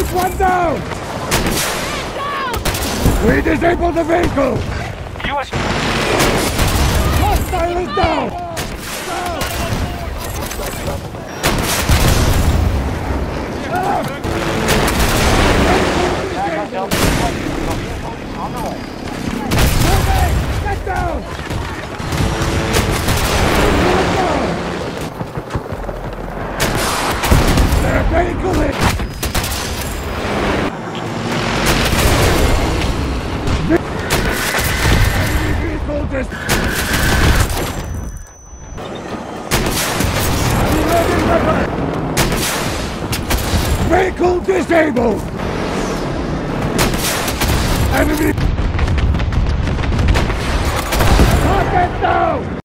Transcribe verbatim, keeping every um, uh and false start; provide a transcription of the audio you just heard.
One down! Down! We disabled the vehicle! U S Hostile is down! on the way. Get down! Their vehicle is... Vehicle dis... Vehicle disabled! Enemy... Target down!